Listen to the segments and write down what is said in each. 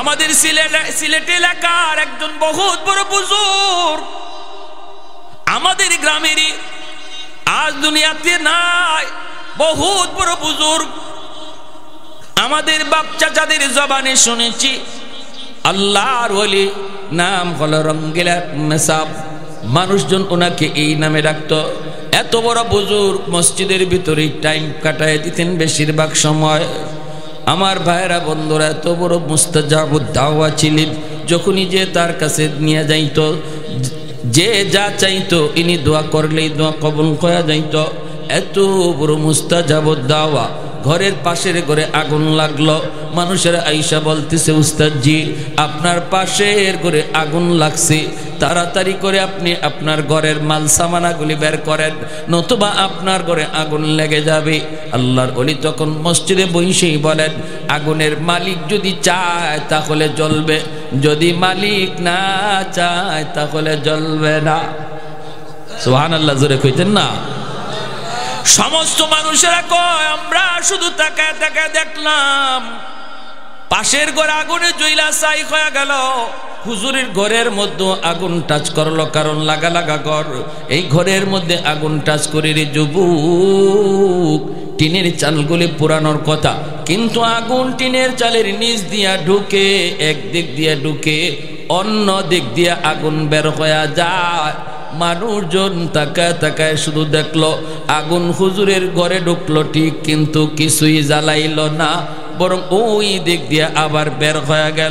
আমাদের সিলেট এলাকার একজন বহুত বড় বুজুর্গ, আমাদের গ্রামেরই, আজ দুনিয়াতে নাই, বহুত বড় বুজুর্গ। আমাদের বাপ চাচাদের জবানে শুনেছি আল্লাহর ওলি, নাম হলো রঙ্গিলা মেসাব। মানুষজন ওনাকে এই নামে ডাকতো। এত বড় বুজুর্গ, মসজিদের ভিতরে টাইম কাটায় দিতেন বেশিরভাগ সময়। আমার ভাইরা বন্ধুরা, এত বড় মুস্তাজাবুদ দাওয়া ছিলেন। যখনই যে তার কাছে নিয়ে যাইতো, যে যা চাইতো ইনি দোয়া করলেই দোয়া কবুল করা যাইত। এত বড় মুস্তাজাবুদ দাওয়া। ঘরের পাশের ঘরে আগুন লাগলো, মানুষের আইসা বলতেছে, উস্তাদজি আপনার পাশের ঘরে আগুন লাগছে, তাড়াতাড়ি করে আপনি আপনার ঘরের মাল সামানাগুলি বের করেন, নতুবা আপনার ঘরে আগুন লেগে যাবে। আল্লাহর ওলি তখন মসজিদে বসেই বলেন, আগুনের মালিক যদি চায় তাহলে জ্বলবে, যদি মালিক না চায় তাহলে জ্বলবে না। সুবহানাল্লাহ, জোরে কইতেন না? সমস্ত মানুষেরা কয়, আমরা শুধু তাকায় তাকায় দেখলাম পাশের ঘরে আগুনে জ্বলা ছাই হয়ে গেল। হুজুরের ঘরের মধ্যে আগুন টাচ করলো, কারণ লাগা লাগা ঘর। এই ঘরের মধ্যে আগুন টাচ করে রে যুবক, টিনের চালগুলি পুরানোর কথা, কিন্তু আগুন টিনের চালের নিচ দিয়া ঢুকে, একদিক দিয়া ঢুকে, অন্য দিক দিয়া আগুন বের হয়ে যায়। মানুষজন তাকায় তাকায় শুধু দেখলো আগুন হুজুরের ঘরে ঢুকলো ঠিক, কিন্তু কিছুই জ্বালাইল না, বরং ওই দিক দিয়ে আবার বের হয়ে গেল।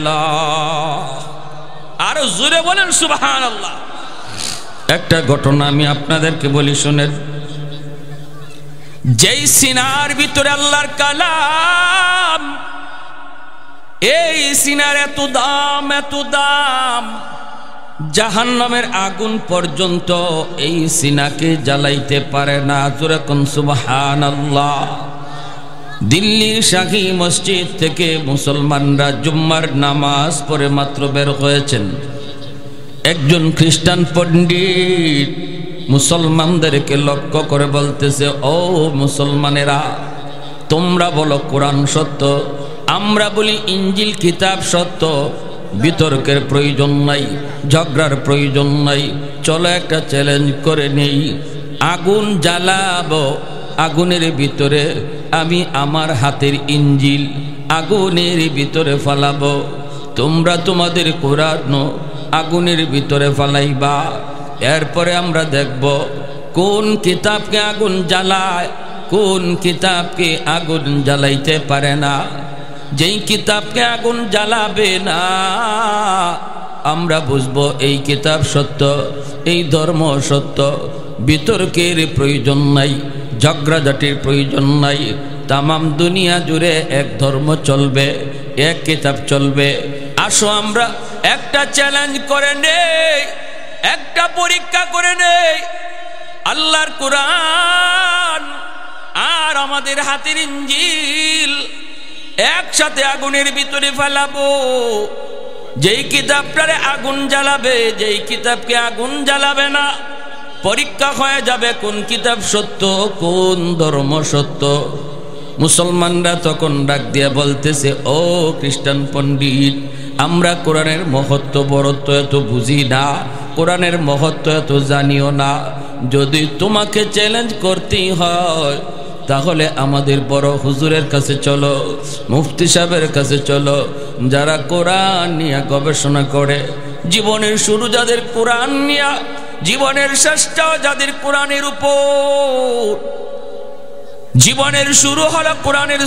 আরো জোরে বলেন সুবহানাল্লাহ। একটা ঘটনা আমি আপনাদেরকে বলি শুনেন। যেই সিনার ভিতরে আল্লাহর কালাম, এই সিনার এত দাম, এত দাম, জাহান্নামের আগুন পর্যন্ত এই সিনাকে জ্বালাইতে পারে না। জোরে কোন সুবহানাল্লাহ। দিল্লির শাহী মসজিদ থেকে মুসলমানরা জুম্মার নামাজ পড়ে মাত্র বের হয়েছেন। একজন খ্রিস্টান পণ্ডিত মুসলমানদেরকে লক্ষ্য করে বলতেছে, ও মুসলমানেরা, তোমরা বলো কোরআন সত্য, আমরা বলি ইঞ্জিল কিতাব সত্য। বিতর্কের প্রয়োজন নাই, ঝগড়ার প্রয়োজন নাই, চলো একটা চ্যালেঞ্জ করে নেই। আগুন জ্বালাবো, আগুনের ভিতরে আমি আমার হাতের ইঞ্জিল আগুনের ভিতরে ফালাবো, তোমরা তোমাদের কোরআন আগুনের ভিতরে ফালাইবা। এরপরে আমরা দেখব কোন কিতাবকে আগুন জ্বালায়, কোন কিতাবকে আগুন জ্বালাইতে পারে না। যেই কিতাবকে আগুন জ্বালাবে না, আমরা বুঝবো এই কিতাব সত্য, এই ধর্ম সত্য। বিতর্কের প্রয়োজন নাই, ঝগড়াঝাটির প্রয়োজন নাই। তামাম দুনিয়া জুড়ে এক ধর্ম চলবে, এক কিতাব চলবে। আসো আমরা একটা চ্যালেঞ্জ করে নেই, একটা পরীক্ষা করে নেই। আল্লাহর কোরআন আর আমাদের হাতের ইঞ্জিল একসাথে আগুনের ভিতরে ফেলাবো। যেই কিতাবটারে আগুন জ্বালাবে, যেই কিতাবকে আগুন জ্বালাবে না, পরীক্ষা হয়ে যাবে কোন কিতাব সত্য, কোন ধর্ম সত্য। মুসলমানরা তখন ডাক দিয়ে বলতেছে, ও খ্রিস্টান পণ্ডিত, আমরা কোরআনের মহত্ব বড়ত্ব এত বুঝি না, কোরআনের মহত্ব এত জানিও না। যদি তোমাকে চ্যালেঞ্জ করতেই হয় তাহলে আমাদের বড় হুজুরের কাছে চলো, মুফতি সাহেবের কাছে চলো, যারা কোরআন নিয়ে গবেষণা করে। জীবনের শুরু যাদের কোরআন নিয়ে, জীবনের শেষটাও যাদের কোরআনের উপর। জীবনের শুরু হলো কোরআনের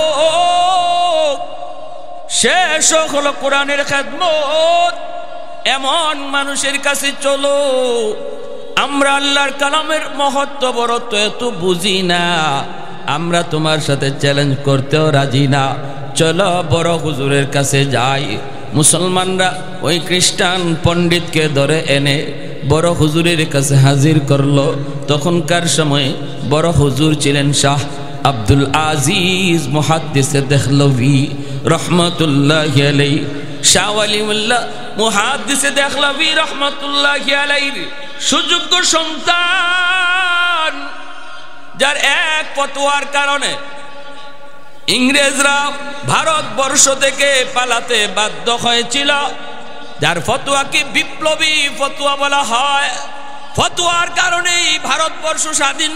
সবক, শেষ হলো কোরআনের খেদমত। এমন মানুষের কাছে চলো। আমরা আল্লাহর কালামের মহত্ব বড়ত্ব এত বুঝি না, আমরা তোমার সাথে চ্যালেঞ্জ করতেও রাজি না, চলো বড় হুজুরের কাছে যাই। মুসলমানরা ওই খ্রিস্টান পণ্ডিতকে ধরে এনে বড় হুজুরের কাছে হাজির করলো। তখনকার সময় বড় হুজুর ছিলেন শাহ আব্দুল আজিজ মুহাদ্দিসে দেহলভি রহমতুল্লাহি আলাইহি। শাহ ওয়ালিউল্লাহ মুহাদ্দিসে দেহলভি রহমতুল্লাহি আলাইহি সুযোগ্য সন্তান, যার এক ফতোয়ার কারণে ইংরেজরা ভারতবর্ষ থেকে পালাতে বাধ্য হয়েছিল, যার ফতোয়াকে বিপ্লবী ফতোয়া বলা হয়। ফতোয়ার কারণেই ভারতবর্ষ স্বাধীন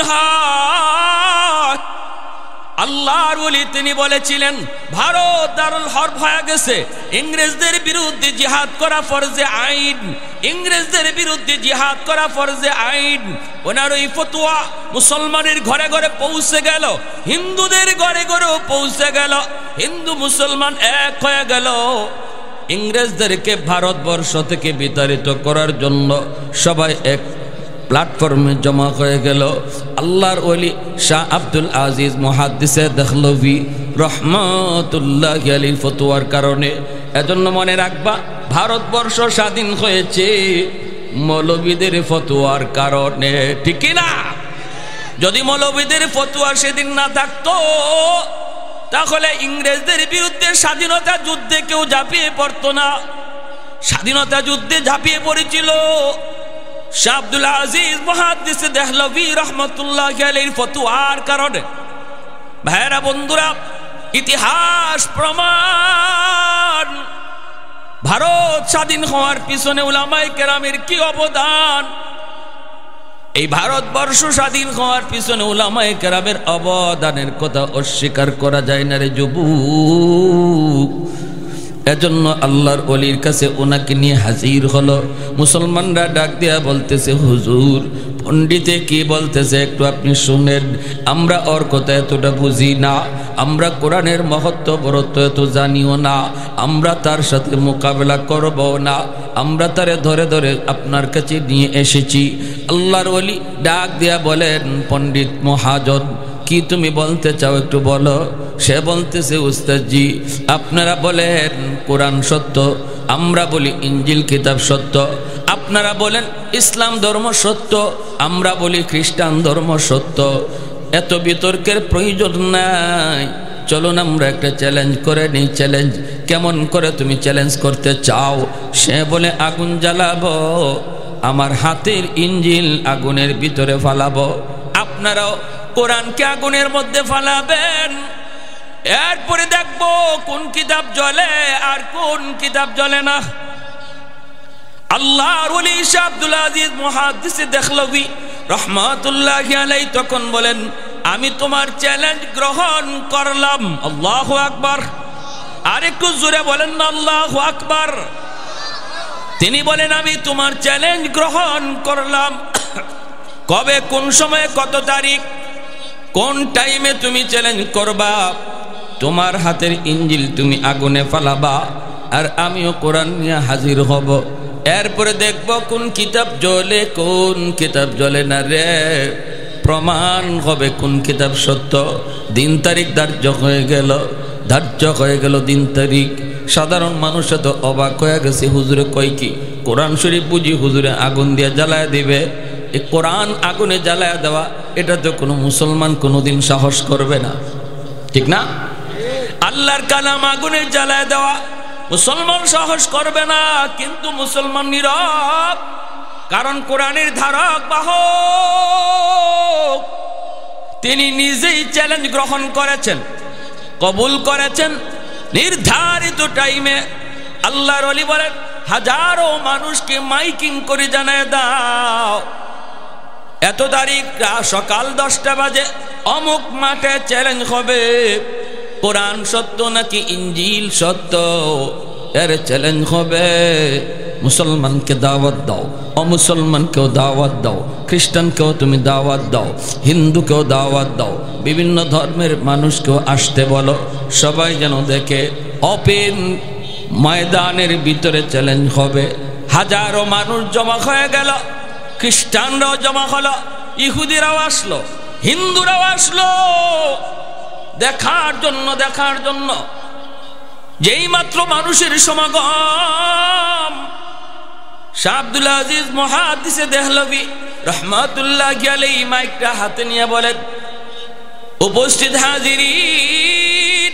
হয়। আল্লাহর ওলি তিনি বলেছিলেন, ভারত দারুল হরব হয়ে গেছে, ইংরেজদের বিরুদ্ধে জিহাদ করা ফরজে আইন, ইংরেজদের বিরুদ্ধে জিহাদ করা ফরজে আইন। ওনার ওই ফতোয়া মুসলমানের ঘরে ঘরে পৌঁছে গেল, হিন্দুদের ঘরে ঘরেও পৌঁছে গেল, হিন্দু মুসলমান এক হয়ে গেল। ইংরেজদেরকে ভারতবর্ষ থেকে বিতাড়িত করার জন্য সবাই এক প্ল্যাটফর্মে জমা হয়ে গেল। আল্লাহর ওলি শাহ আব্দুল আজিজ মুহাদ্দিসে দেহলভি রহমাতুল্লাহি আলাইহির ফতোয়ার কারণে। এজন্য মনে রাখবা, ভারতবর্ষ স্বাধীন হয়েছে মৌলবীদের ফতোয়ার কারণে, ঠিক কি না? যদি মৌলবীদের ফতোয়া সেদিন না থাকতো, তাহলে ইংরেজদের বিরুদ্ধে স্বাধীনতা যুদ্ধে কেউ ঝাঁপিয়ে পড়তো না। স্বাধীনতা যুদ্ধে ঝাঁপিয়ে পড়েছিল শাহ আব্দুল আজিজ মুহাদ্দিস দেহলভি রহমাতুল্লাহি আলাইহির ফতোয়ার কারণে। ভাইরা বন্ধুরা, ইতিহাস প্রমাণ, ভারত স্বাধীন হওয়ার পিছনে উলামায়ে কেরামের কি অবদান। এই ভারতবর্ষ স্বাধীন হওয়ার পিছনে উলামায়ে কেরামের অবদানের কথা অস্বীকার করা যায় না রে যুবক। এজন্য আল্লাহর ওলির কাছে ওনাকে নিয়ে হাজির হলো। মুসলমানরা ডাক দিয়া বলতেছে, হুজুর পণ্ডিতে কি বলতেছে একটু আপনি শুনেন। আমরা ওর কথা এতটা বুঝি না, আমরা কোরআনের মহত্ব বরত্ব এত জানিও না, আমরা তার সাথে মোকাবেলা করব না, আমরা তারে ধরে ধরে আপনার কাছে নিয়ে এসেছি। আল্লাহর ওলি ডাক দিয়া বলেন, পণ্ডিত মহাজন কি তুমি বলতে চাও একটু বলো। সে বলতেছে, উস্তাদজি আপনারা বলেন কোরআন সত্য, আমরা বলি ইঞ্জিল কিতাব সত্য, আপনারা বলেন ইসলাম ধর্ম সত্য, আমরা বলি খ্রিস্টান ধর্ম সত্য। এত বিতর্কের প্রয়োজন নাই, চলুন আমরা একটা চ্যালেঞ্জ করে নিই। চ্যালেঞ্জ কেমন করে তুমি চ্যালেঞ্জ করতে চাও? সে বলে আগুন জ্বালাবো, আমার হাতের ইঞ্জিল আগুনের ভিতরে ফালাবো, আপনারাও কোরআনকে আগুনের মধ্যে ফালাবেন। এরপরে দেখবো কোন কিতাব জ্বলে আর কোন কিতাব জ্বলে না। আল্লাহর ওলি শাহ আব্দুল আজিজ মুহাদ্দিস দেহলভি রহমাতুল্লাহি আলাইহি তখন বলেন, আমি তোমার চ্যালেঞ্জ গ্রহণ করলাম। আল্লাহু আকবার। আর একটু জোরে বলেন না আল্লাহু আকবার। তিনি বলেন, আমি তোমার চ্যালেঞ্জ গ্রহণ করলাম। কবে, কোন সময়ে, কত তারিখ, কোন টাইমে তুমি চ্যালেঞ্জ করবা? তোমার হাতের ইঞ্জিল তুমি আগুনে ফালাবা, আর আমিও কোরআন নিয়ে হাজির হব। এরপরে দেখব কোন কিতাব জ্বলে কোন কিতাব জ্বলে না রে। প্রমাণ হবে কোন কিতাব সত্য। দিন তারিখ ধার্য হয়ে গেল দিন তারিখ। সাধারণ মানুষ তো অবাক হয়ে গেছে, হুজুরে কয় কি? কোরআন শরীফ বুঝি হুজুরে আগুন দিয়ে জ্বালায় দিবে? এই কোরআন আগুনে জ্বালায় দেওয়া, এটা তো কোনো মুসলমান কোনোদিন সাহস করবে না, ঠিক না? আল্লাহর কালাম আগুনে জ্বালায় দেওয়া মুসলমান সাহস করবে না। কিন্তু মুসলমান নীরব, কারণ কোরআনের ধারক বাহক তিনি নিজেই চ্যালেঞ্জ গ্রহণ করেছেন, কবুল করেছেন। নির্ধারিত টাইমে আল্লাহর ওলি বলেন, হাজারো মানুষকে মাইকিং করে জানায় দাও, এত তারিখ সকাল 10টা বাজে অমুক মাঠে চ্যালেঞ্জ হবে, কোরআন সত্য নাকি ইঞ্জিল সত্য, এর চ্যালেঞ্জ হবে। মুসলমানকে দাওয়াত দাও, অমুসলমানকেও দাওয়াত দাও, খ্রিস্টানকেও তুমি দাওয়াত দাও, হিন্দুকেও দাওয়াত দাও, বিভিন্ন ধর্মের মানুষকেও আসতে বলো, সবাই যেন দেখে। ওপেন ময়দানের ভিতরে চ্যালেঞ্জ হবে। হাজারো মানুষ জমা হয়ে গেল, খ্রিস্টানরাও জমা হলো, ইহুদিরাও আসলো, হিন্দুরাও আসলো দেখার জন্য। যেই মাত্র মানুষের সমাগম, শাহ আব্দুল আজিজ মুহাদ্দিস দেহলভি রহমাতুল্লাহি আলাইহি মাইকটা হাতে নিয়ে বলেন, উপস্থিত হাজিরিন,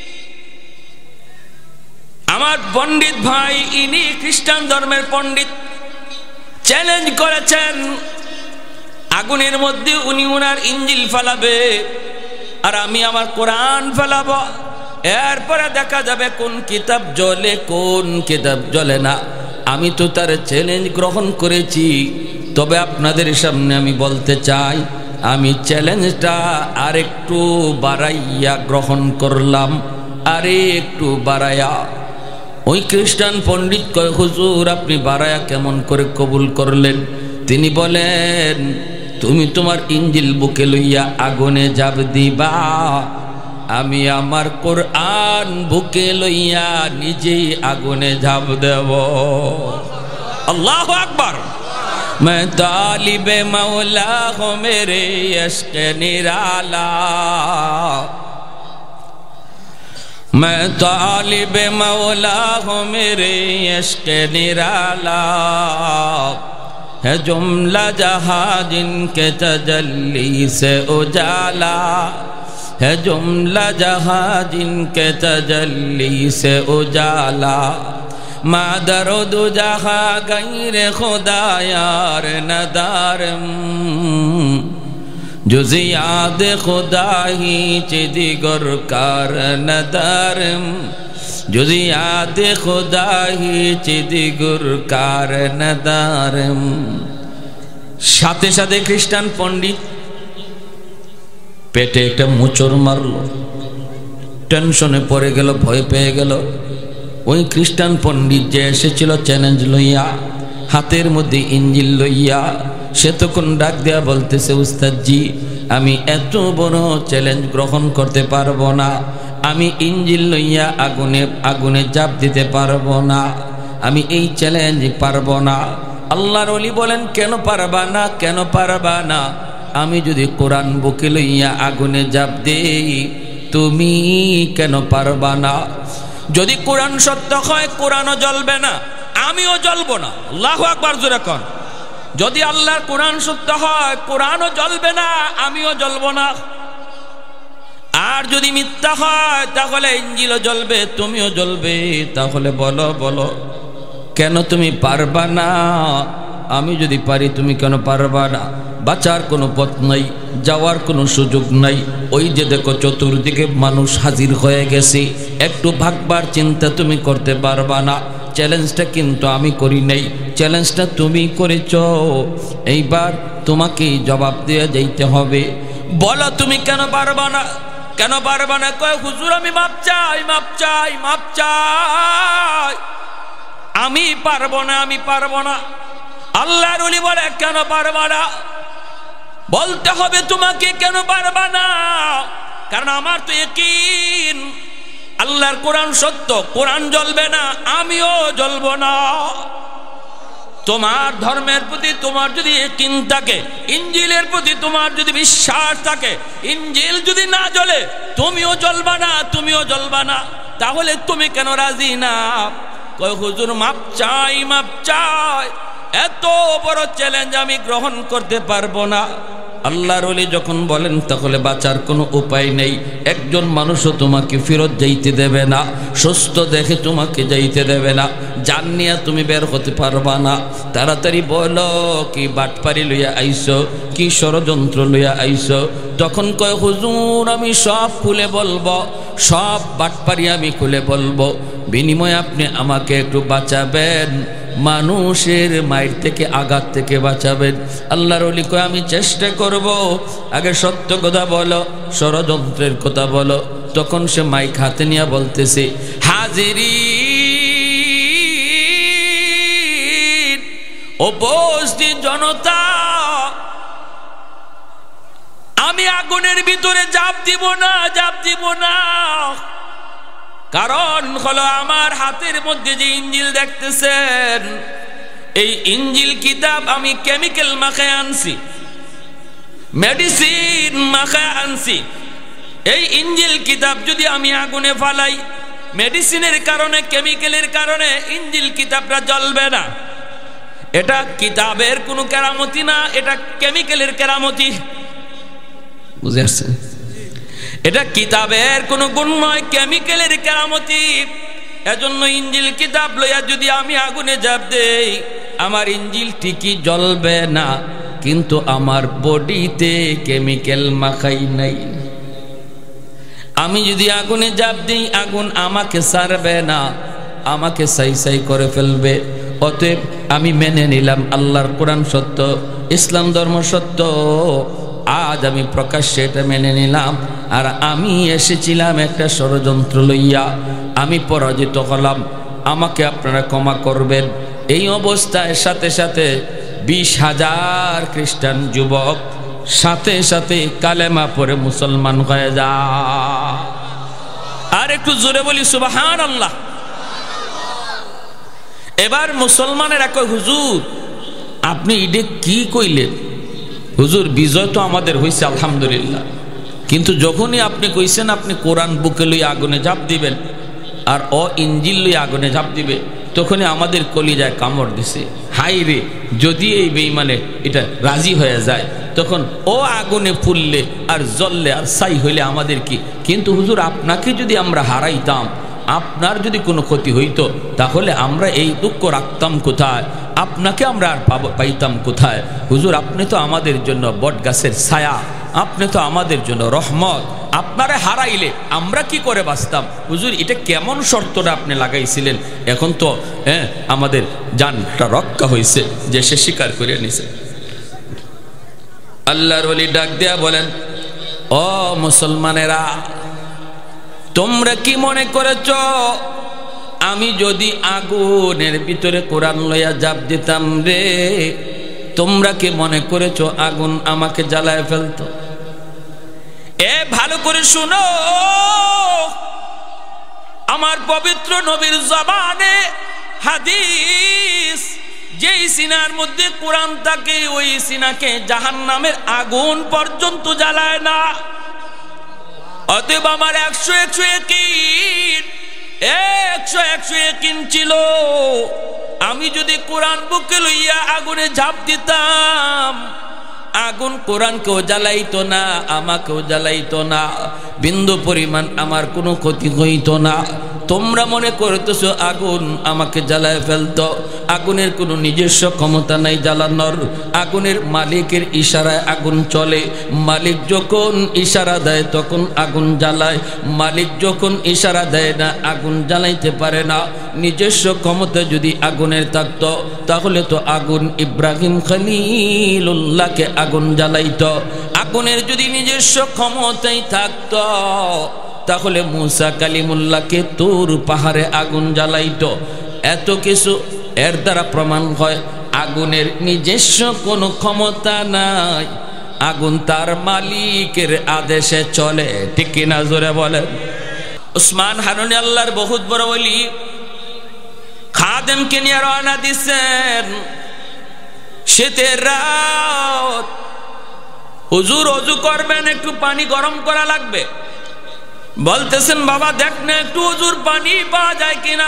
আমার পণ্ডিত ভাই, ইনি খ্রিস্টান ধর্মের পণ্ডিত, চ্যালেঞ্জ করেছেন আগুনের মধ্যে উনি ওনার ইঞ্জিল ফালাবে। আর আমি আমার কোরআন ফেলাবো। এরপরে দেখা যাবে কোন কিতাব জ্বলে কোন কিতাব জ্বলে না। আমি তো তার চ্যালেঞ্জ গ্রহণ করেছি। তবে আপনাদের সামনে আমি বলতে চাই, আমি চ্যালেঞ্জটা আরেকটু বাড়াইয়া গ্রহণ করলাম, আরে একটু বাড়াইয়া। ওই খ্রিস্টান পণ্ডিত কয়, হুজুর আপনি বাড়াইয়া কেমন করে কবুল করলেন? তিনি বলেন, তুমি তোমার ইঞ্জিল বুকে লইয়া আগুনে ঝাঁপ দিবা, আমি আমার কোরআন বুকে লইয়া নিজেই আগুনে ঝাঁপ দেব। আল্লাহু আকবার। मैं तालिबे मौला हो मेरे इश्क़ निराला, मैं तालिबे मौला हो मेरे इश्क़ निराला, है जुमला जहाँ जिनके तजल्ली से उजाला, है जुमला जहाँ जिनके तजल्ली से उजाला, मादर दो जहाँ गैर खुदा यार नदारम, जुज़ याद खुदा ही चिदिगर कार नदारम, जुज़ याद खुदा ही चिदिगर कार नदारम। সাথে সাথে খ্রিস্টান পণ্ডিত পেটে একটা মোচড় মারল, টেনশনে পড়ে গেল, ভয় পেয়ে গেল। ওই খ্রিস্টান পণ্ডিত যে এসেছিল চ্যালেঞ্জ লইয়া, হাতের মধ্যে ইঞ্জিল লইয়া, সে তখন ডাক দেয়া বলতেছে, উস্তাদজি আমি এত বড় চ্যালেঞ্জ গ্রহণ করতে পারবো না, আমি ইঞ্জিল লইয়া আগুনে ঝাঁপ দিতে পারবো না, আমি এই চ্যালেঞ্জ পারবো না। আল্লাহর ওলি বলেন, কেন পারবা না? কেন পারবা না? আমি যদি কোরআন বুকে লইয়া আগুনে ঝাঁপ দেই, তুমি কেন পারবা না? যদি কোরআন সত্য হয় কোরআনও জ্বলবে না, আমিও জ্বলবো না। আল্লাহু আকবার জোরে কোন। যদি আল্লাহর কোরআন সত্য হয় কোরআনও জ্বলবে না, আমিও জ্বলবো না। আর যদি মিথ্যা হয় তাহলে ইঞ্জিলও জ্বলবে, তুমিও জ্বলবে। তাহলে বলো বলো কেন তুমি পারবা না? আমি যদি পারি তুমি কেন পারবা না? বাঁচার কোনো পথ নাই, যাওয়ার কোনো সুযোগ নাই। ওই যে দেখো চতুর্দিকে মানুষ হাজির হয়ে গেছে, একটু ভাগবার চিন্তা তুমি করতে পারবা না। চ্যালেঞ্জটা কিন্তু আমি করি নাই, চ্যালেঞ্জটা তুমি করেছ। এইবার তোমাকেই জবাব দিয়ে যাইতে হবে। বলো তুমি কেন পারবা না? কেন পারবা না? কয় হুজুর আমি মাপ চাই, মাপ চাই, মাপ চাই, আমি পারবো না, আমি পারবো না। আল্লাহর ওলি বলে, কেন পারবা না? বলতে হবে তোমাকে কেন পারবা না। কারণ আমার তো ইয়াকিন আল্লাহর কোরআন সত্য, কোরআন জ্বলবে না, আমিও জ্বলবো না। তোমার ধর্মের প্রতি তোমার যদি ইয়াকিন থাকে, ইঞ্জিলের প্রতি তোমার যদি বিশ্বাস থাকে, ইঞ্জিল যদি না জ্বলে তুমিও জ্বলবা না, তুমিও জ্বলবা না। তাহলে তুমি কেন রাজি না? কয় হুজুর মাপ চাই, মাপ চাই, এত বড় চ্যালেঞ্জ আমি গ্রহণ করতে পারবো না। আল্লাহর ওলি যখন বলেন তাহলে বাঁচার কোনো উপায় নেই। একজন মানুষও তোমাকে ফেরত যাইতে দেবে না, সুস্থ দেখে তোমাকে যাইতে দেবে না, জান নিয়ে তুমি বের হতে পারবা না। তাড়াতাড়ি বলো কি বাটপারি লইয়া আইছো, কি ষড়যন্ত্র লইয়া আইছো? তখন কয় হুজুর আমি সব খুলে বলবো, সব বাটপারি আমি খুলে বলবো, বিনিময়ে আপনি আমাকে একটু বাঁচাবেন, মানুষের মায়ের থেকে, আঘাত থেকে বাঁচাবেন। আল্লাহর ওলি কয় আমি চেষ্টা করব, আগে সত্য কথা বলো, ষড়যন্ত্রের কথা বলো। তখন সে মাইক হাতে নিয়ে বলতেছে, হাজিরিন উপস্থিত জনতা, আমি আগুনের ভিতরে ঝাঁপ দিব না, ঝাঁপ দিব না। কারণ হলো আমার হাতের মধ্যে যে ইঞ্জিল দেখতেছেন, এই ইঞ্জিল কিতাব আমি কেমিক্যাল মাখায় আনছি, মেডিসিন মাখায় আনছি। এই ইঞ্জিল কিতাব যদি আমি আগুনে ফালাই, মেডিসিনের কারণে, কেমিক্যালের কারণে ইঞ্জিল কিতাবটা জ্বলবে না। এটা কিতাবের কোনো কেরামতি না, এটা কেমিক্যালের কেরামতি। বুঝে আসছে? এটা কিতাবের কোনো গুণ নয়, কেমিক্যালের কেরামতি। এজন্য ইঞ্জিল কিতাব লইয়া যদি আমি আগুনে ঝাঁপ দেই, আমার ইঞ্জিল ঠিকই জ্বলবে না, কিন্তু আমার বডিতে কেমিক্যাল মাখাই নাই। আমি যদি আগুনে ঝাঁপ দিই আগুন আমাকে ছাড়বে না, আমাকে ছাই ছাই করে ফেলবে। অতএব আমি মেনে নিলাম আল্লাহর কোরআন সত্য, ইসলাম ধর্ম সত্য। আজ আমি প্রকাশ্যে এটা মেনে নিলাম। আর আমি এসেছিলাম একটা ষড়যন্ত্র লইয়া, আমি পরাজিত হলাম, আমাকে আপনারা ক্ষমা করবেন। এই অবস্থায় সাথে সাথে 20,000 খ্রিস্টান যুবক সাথে সাথে কালেমা পড়ে মুসলমান হয়ে যায়। আর একটু জোরে বলি সুবহানাল্লাহ। এবার মুসলমানেরা কয়, হুজুর আপনি ইডে কি কইলেন? হুজুর বিজয় তো আমাদের হয়েছে আলহামদুলিল্লাহ, কিন্তু যখনই আপনি কইছেন আপনি কোরআন বুকে লই আগুনে ঝাঁপ দিবেন আর ইঞ্জিল লই আগুনে ঝাঁপ দিবে, তখনই আমাদের কলিজায় কামড় দিছে। হাই রে, যদি এই বেঈমানে এটা রাজি হয়ে যায় তখন আগুনে ফুললে আর জ্বললে আর ছাই হইলে আমাদের কি? কিন্তু হুজুর আপনাকে যদি আমরা হারাইতাম, আপনার যদি কোনো ক্ষতি হইতো, তাহলে আমরা এই দুঃখ রাখতাম কোথায়? আপনাকে আমরা আর পাইতাম কোথায়? হুজুর আপনি তো আমাদের জন্য বট গাছের ছায়া, আপনি তো আমাদের জন্য রহমত, আপনারা হারাইলে আমরা কি করে বাঁচতাম? হুজুর এটা কেমন শর্তটা আপনি লাগাইছিলেন? এখন তো আমাদের জানটা রক্ষা হয়েছে, যে সে স্বীকার করে নিছে। আল্লাহর ওলি ডাক দেয়া বলেন, ও মুসলমানেরা, তোমরা কি মনে করেছ আমি যদি আগুনের ভিতরে কোরআন লইয়া ঝাঁপ দিতাম রে, তোমরা কি মনে করেছ আগুন আমাকে জ্বালায় ফেলতো? ভালো করে শুনো, আমার পবিত্র নবীর জবানে হাদিস, যেই সিনার মধ্যে কোরআন থাকে ওই সিনাকে জাহান্নামের আগুন পর্যন্ত জ্বালায় না। অতএব আমার 100 ইয়াকিন ছিল, আমি যদি কোরআন বুকে লইয়া আগুনে ঝাঁপ দিতাম, আগুন কোরআনকেও জ্বালাইতো না, আমাকেও জ্বালাইতো না, বিন্দু পরিমাণ আমার কোনো ক্ষতি হইতো না। তোমরা মনে করতেছো আগুন আমাকে জ্বালায় ফেলতো। আগুনের কোনো নিজস্ব ক্ষমতা নাই জ্বালানোর, আগুনের মালিকের ইশারায় আগুন চলে। মালিক যখন ইশারা দেয় তখন আগুন জ্বালায়, মালিক যখন ইশারা দেয় না আগুন জ্বালাইতে পারে না। নিজস্ব ক্ষমতা যদি আগুনের থাকতো তাহলে তো আগুন ইব্রাহিম খলিলুল্লাহকে আগুন জ্বালাইতো। আগুনের যদি নিজস্ব ক্ষমতাই থাকতো তাহলে মুসা কালিমুল্লাহকে তুর পাহাড়ে আগুন জ্বালাইতো। এত কিছু এর দ্বারা প্রমাণ হয় আগুনের নিজস্ব কোনো ক্ষমতা নাই, আগুন তার মালিকের আদেশে চলে। ঠিক কিনা জোরে বলেন? উসমান হারুনি আল্লাহর বহুত বড় ওলি, খাদেমকে নিয়ে রওনা দিচ্ছেন শীতের রাত। হুজুর ওযু করবেন, একটু পানি গরম করা লাগবে। বলতেছেন বাবা দেখ না একটু ওযুর পানি পাওয়া যায় কিনা।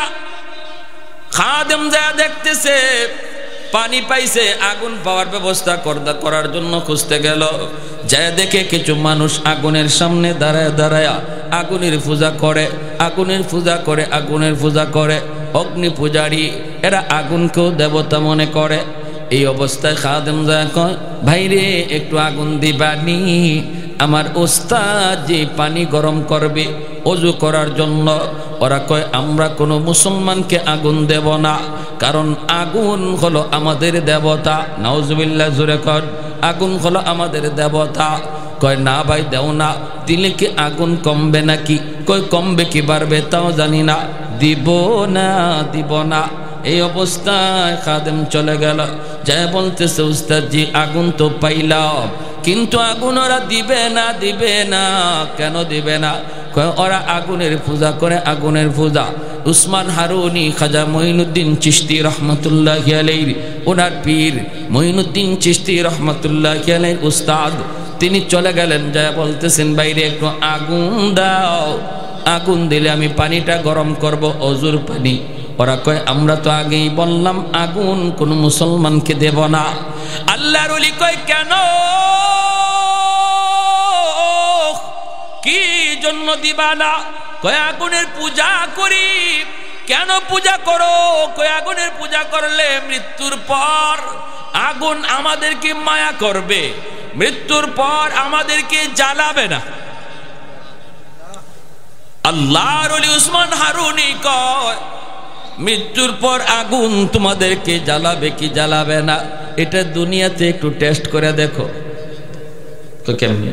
খাদেম যা দেখতেছে পানি পাইছে, আগুন পাওয়ার ব্যবস্থা করার জন্য খুঁজতে গেল। যা দেখে কিছু মানুষ আগুনের সামনে দাঁড়ায় দাঁড়ায় আগুনের পূজা করে, আগুনের পূজা করে, আগুনের পূজা করে। অগ্নি পূজারী এরা আগুনকেও দেবতা মনে করে। এই অবস্থায় খাদেম যা কয়, ভাইরে একটু আগুন দিবানি, আমার ওস্তাদ যে পানি গরম করবে ওযু করার জন্য। ওরা কয় আমরা কোনো মুসলমানকে আগুন দেব না, কারণ আগুন হলো আমাদের দেবতা। নাউজুবিল্লাহ জোরে কর, আগুন হলো আমাদের দেবতা। কয় না ভাই দেও না, দিলে কি আগুন কমবে নাকি? কয় কমবে কি বাড়বে তাও জানি না, দিব না দিব না। এই অবস্থায় খাদেম চলে গেল, যাই বলতেছে উস্তাদ জি আগুন তো পাইলাম, কিন্তু আগুন ওরা দিবে না। দিবে না কেন দিবে না? ওরা আগুনের পূজা করে, আগুনের পূজা। উসমান হারুনি খাজা মঈনুদ্দিন চিশতি রহমতুল্লাহি আলাইহি, ওনার পীর মঈনুদ্দিন চিশতি রহমতুল্লাহি আলাইহি উস্তাদ, তিনি চলে গেলেন, যা বলতেছেন বাইরে একটু আগুন দাও, আগুন দিলে আমি পানিটা গরম করব, ওযুর পানি। ওরা কয় আমরা তো আগেই বললাম আগুন কোন মুসলমানকে দেব না। আল্লাহর ওলি কয় কেন, কি জন্য দিবা না? কয় আগুনের পূজা করি। কেন পূজা করো? কয় আগুনের পূজা করলে মৃত্যুর পর আগুন আমাদেরকে মায়া করবে, মৃত্যুর পর আমাদেরকে জ্বালাবে না। আল্লাহর ওলি উসমান হারুনি কয় মৃত্যুর পর আগুন তোমাদেরকে জ্বালাবে কি জ্বালাবে না এটা দুনিয়াতে একটু টেস্ট করে দেখো। তো কেমনে?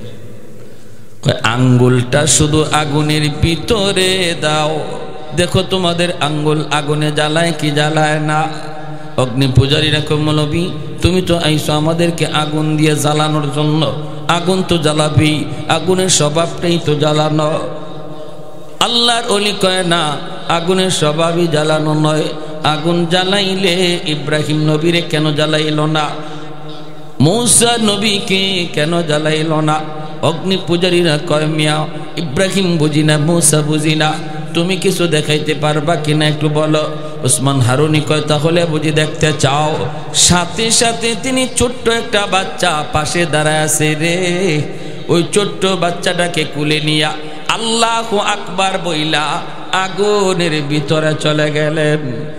আঙ্গুলটা শুধু আগুনের ভিতরে দাও, দেখো তোমাদের আঙ্গুল আগুনে জ্বালায় কি জ্বালায় না। অগ্নি পূজারীরা কয় মৌলবী তুমি তো আইসো আমাদেরকে আগুন দিয়ে জ্বালানোর জন্য, আগুন তো জ্বালাবি, আগুনের স্বভাবটাই তো জ্বালানো। আল্লাহর ওলি কয় না, আগুনের স্বভাবই জ্বালানো নয়। আগুন জ্বালাইলে ইব্রাহিম নবীরে কেন জ্বালাইল না, মূসা নবীকে কেন জ্বালাইল না? অগ্নি পূজারীরা কয় মিয়া ইব্রাহিম বুঝি না, মূসা বুঝি না, তুমি কিছু দেখাইতে পারবা কিনা একটু বলো। উসমান হারুনি কয় তাহলে বুঝি দেখতে চাও? সাথে সাথে তিনি ছোট্ট একটা বাচ্চা পাশে দাঁড়ায় আছে রে, ওই ছোট্ট বাচ্চাটাকে কুলে নিয়া আল্লাহু আকবার বইলা আগুনের ভিতরে চলে গেলেন।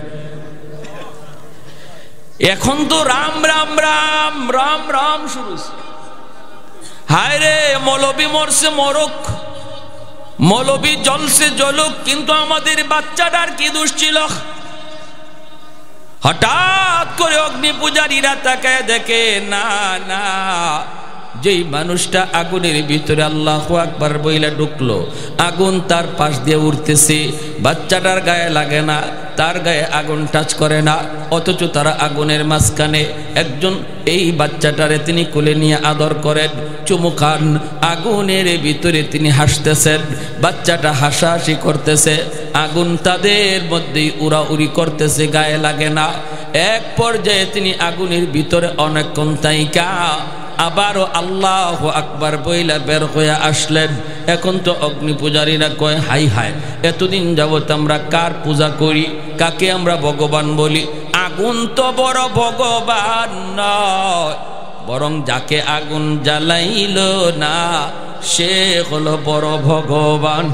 এখন তো রাম রাম রাম রাম রাম শুরু। হায় রে মৌলবী মরছে মরক, মৌলবী জলছে জলুক, কিন্তু আমাদের বাচ্চাটার কি দোষ ছিল? হঠাৎ করে অগ্নি পূজারীরা তাকায় দেখে না না, যেই মানুষটা আগুনের ভিতরে আল্লাহু আকবার বইলা ঢুকলো, আগুন তার পাশ দিয়ে উঠতেছে, বাচ্চাটার গায়ে লাগে না, তার গায়ে আগুন টাচ করে না, অথচ তারা আগুনের মাঝখানে। একজন এই বাচ্চাটারে তিনি কোলে নিয়ে আদর করেন, চুমু খান, আগুনের ভিতরে তিনি হাসতেছেন, বাচ্চাটা হাসাহাসি করতেছে, আগুন তাদের মধ্যেই উড়াউড়ি করতেছে, গায়ে লাগে না। এক পর্যায়ে তিনি আগুনের ভিতরে অনেকক্ষণ তাইকা আবারও আল্লাহু আকবার বইলা বের হয়ে আসলেন। এখন তো অগ্নি পূজারীরা কয় হাই হাই, এতদিন যাবত আমরা কার পূজা করি, কাকে আমরা ভগবান বলি? আগুন তো বড় ভগবান নয়, বরং যাকে আগুন জ্বালাইল না সে হলো বড় ভগবান।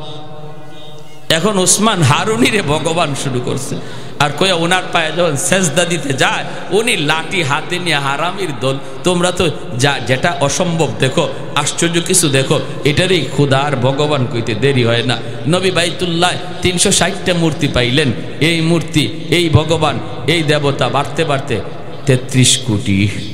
এখন উসমান হারুনিরে ভগবান শুরু করছে। আর কয়া ওনার পায়ে যখন সেজদা দিতে যায় উনি লাঠি হাতে নিয়ে হারামির দল, তোমরা তো যা যেটা অসম্ভব দেখো, আশ্চর্য কিছু দেখো, এটারই খুদার ভগবান কইতে দেরি হয় না। নবী বাইতুল্লাহ 360টা মূর্তি পাইলেন, এই মূর্তি এই ভগবান এই দেবতা বাড়তে বাড়তে 33 কোটি।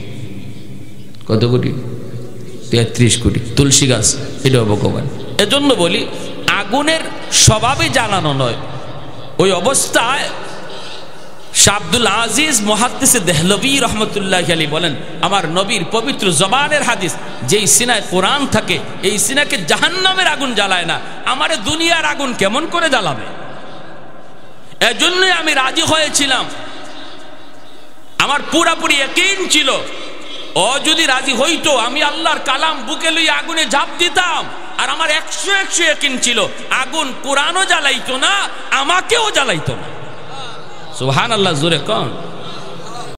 কত কোটি? 33 কোটি। তুলসী গাছ এটাও ভগবান। এজন্য বলি আগুনের স্বভাবে জ্বালানো নয়। ওই অবস্থায় শাহ আব্দুল আজিজ মুহাদ্দিসে দেহলভী রহমতুল্লাহি আলাইহি বলেন, আমার নবীর পবিত্র জবানের হাদিস, যেই সিনায় কোরআন থাকে এই সিনাকে জাহান্নামের আগুন জ্বালায় না, আমারে দুনিয়ার আগুন কেমন করে জ্বালাবে? এজন্যই আমি রাজি হয়েছিলাম, আমার পুরাপুরি ইয়াকিন ছিল, ও যদি রাজি হইতো আমি আল্লাহর কালাম বুকে লইয়া আগুনে ঝাঁপ দিতাম। আর আমার 100 ইয়াকিন ছিল, আগুন কোরআনও জ্বালাইতো না, আমাকেও জ্বালাইতো না। সুবহানাল্লাহ, জোরে কোন